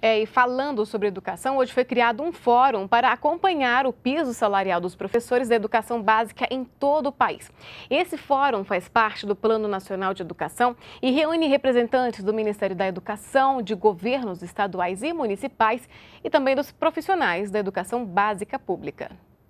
E falando sobre educação, hoje foi criado um fórum para acompanhar o piso salarial dos professores da educação básica em todo o país. Esse fórum faz parte do Plano Nacional de Educação e reúne representantes do Ministério da Educação, de governos estaduais e municipais e também dos profissionais da educação básica pública.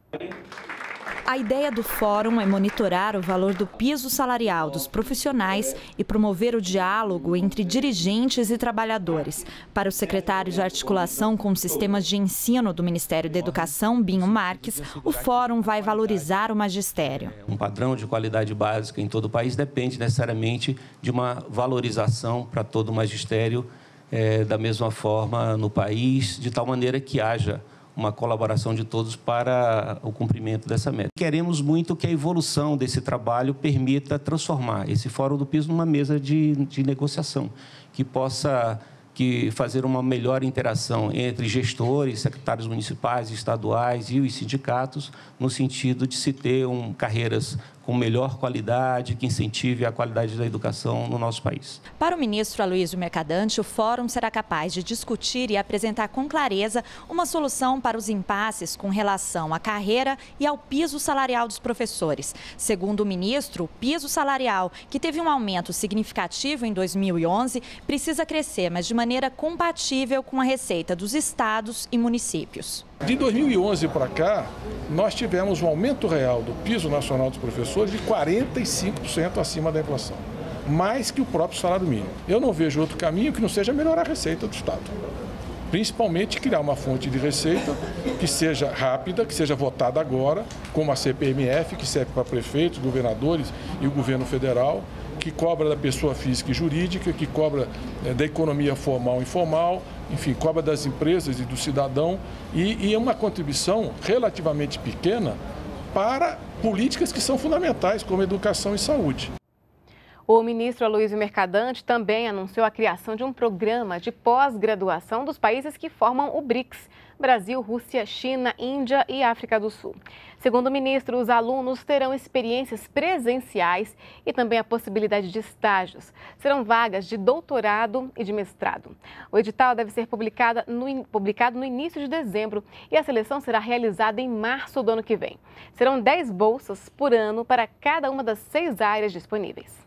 A ideia do fórum é monitorar o valor do piso salarial dos profissionais e promover o diálogo entre dirigentes e trabalhadores. Para o secretário de articulação com sistemas de ensino do Ministério da Educação, Binho Marques, o fórum vai valorizar o magistério. Um padrão de qualidade básica em todo o país depende necessariamente de uma valorização para todo o magistério da mesma forma no país, de tal maneira que haja uma colaboração de todos para o cumprimento dessa meta. Queremos muito que a evolução desse trabalho permita transformar esse Fórum do Piso numa mesa de negociação, que possa fazer uma melhor interação entre gestores, secretários municipais, estaduais e os sindicatos, no sentido de se ter carreiras com melhor qualidade, que incentive a qualidade da educação no nosso país. Para o ministro Aloysio Mercadante, o fórum será capaz de discutir e apresentar com clareza uma solução para os impasses com relação à carreira e ao piso salarial dos professores. Segundo o ministro, o piso salarial, que teve um aumento significativo em 2011, precisa crescer, mas de maneira compatível com a receita dos estados e municípios. De 2011 para cá, nós tivemos um aumento real do piso nacional dos professores de 45% acima da inflação, mais que o próprio salário mínimo. Eu não vejo outro caminho que não seja melhorar a receita do Estado. Principalmente criar uma fonte de receita que seja rápida, que seja votada agora, como a CPMF, que serve para prefeitos, governadores e o governo federal, que cobra da pessoa física e jurídica, que cobra da economia formal e informal, enfim, cobra das empresas e do cidadão, e é uma contribuição relativamente pequena para políticas que são fundamentais, como educação e saúde. O ministro Aloysio Mercadante também anunciou a criação de um programa de pós-graduação dos países que formam o BRICS: Brasil, Rússia, China, Índia e África do Sul. Segundo o ministro, os alunos terão experiências presenciais e também a possibilidade de estágios. Serão vagas de doutorado e de mestrado. O edital deve ser publicado no início de dezembro e a seleção será realizada em março do ano que vem. Serão 10 bolsas por ano para cada uma das 6 áreas disponíveis.